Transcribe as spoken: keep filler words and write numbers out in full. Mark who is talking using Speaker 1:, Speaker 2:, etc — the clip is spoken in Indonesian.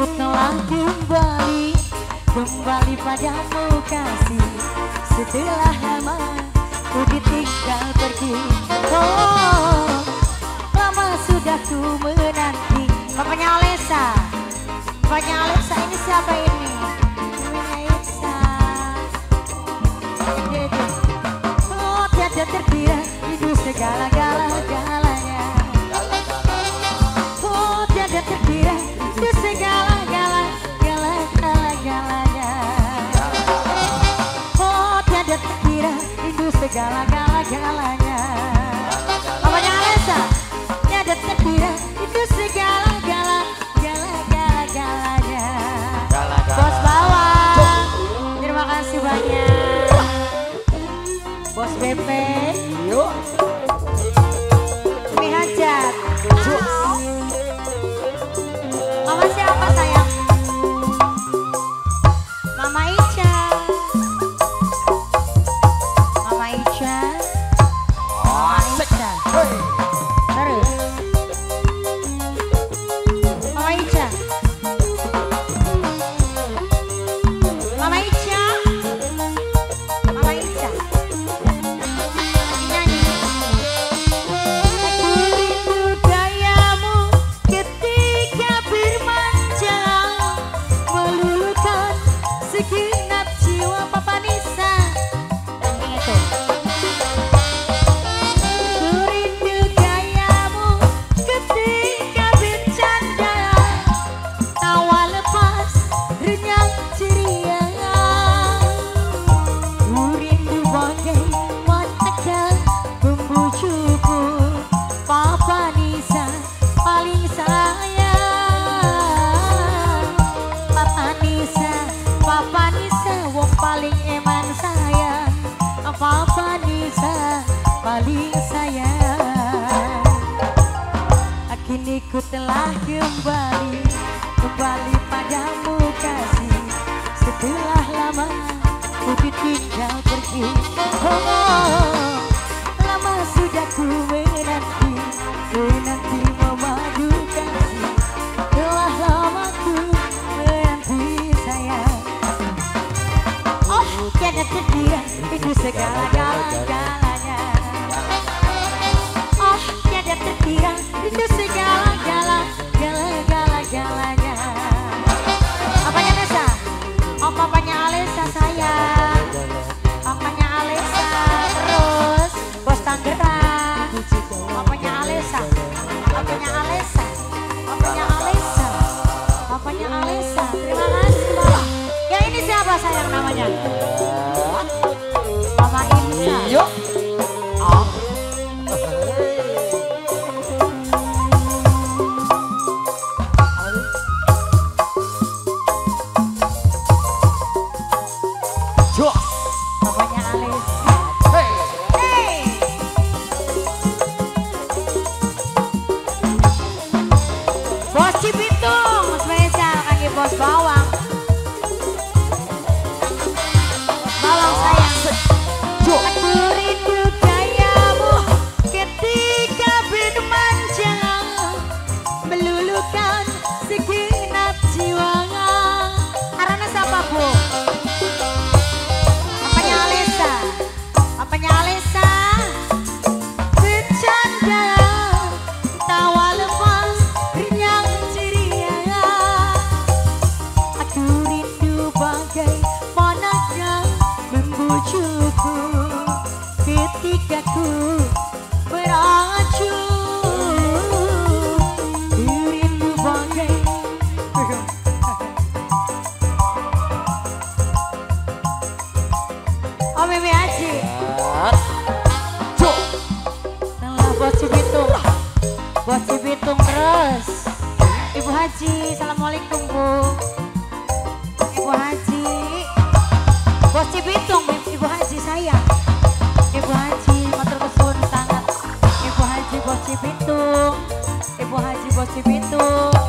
Speaker 1: telah kembali, kembali padamu kasih. Setelah lama ku ditinggal pergi. Oh, lama sudah ku menanti. Bapaknya Alesa, bapaknya Alesa ini siapa ini? Bapaknya Alesa. Oh, tiada terkira hidup segala-gala-galanya. Oh, tiada terkira hidup segala-gala-gala-gala-galanya. Oh, tiada terkira hidup segala-gala-galanya. Bapaknya Alesa, tiada terkira hidup segala-gala-gala-gala-galanya. Bos Bawang, terima kasih banyak. Bos B P, yuk. Mi Hajat. Mama siapa sayang? Mama Ica. Mama Ica. Mama Ica. Terus. Mama Ica. Mama Ica. Mama Ica. Nyanyi. Aku rindu gayamu ketika bermanja, meluluhkan segenap jiwa Papa Nisa. Nyanyi itu. Aku rindu gayamu ketika bercanda, tawa lepas renyah ceria. Ku rindu bagaimana membujukku, Papa Nisa paling sayang. Papa Nisa, Papa Nisa wong paling eman sayang. Papa Nisa paling sayang. Kini ku telah kembali, kembali padamu kasih. Setelah lama ku ditinggal pergi. Oh, lama sudah ku menanti, menanti memadu kasih. Telah lama ku menanti sayang. Oh, tiada terkira itu segala-gala-galanya. Oh, tiada terkira itu segala-gala-gala-gala-galanya. Papanya Nesa, oh papanya Alesa sayang. Papanya Alesa terus Bos Tangerang. Papanya Alesa, papanya Alesa, papanya Alesa, papanya Alesa. Terima kasih Mama. Yang ini siapa sayang namanya? Mama Insa.
Speaker 2: Yuk.
Speaker 1: Papanya Alesa. Hey. Bos Cibitung, spesial kaki Bos Bawang. Bawang sayang. Aku rindu gayamu ketika bermanja, meluluhkan segenap jiwa. Karena siapa Bu? Papanya Alesa, papanya Alesa. Bercanda, tawa lepas, renyah ceria. Aku rindu bagaimana membujukku ketika ku beracun. Ku rindu bagai Oh Mimi Haji. Nah, Bos Cibitung, Bos Cibitung terus. Ibu Haji, assalamualaikum Bu. Ibu Haji, Bos Cibitung, Ibu Haji sayang. Ibu Haji, matur nuwun sangat. Ibu Haji Bos Cibitung, Ibu Haji Bos Cibitung.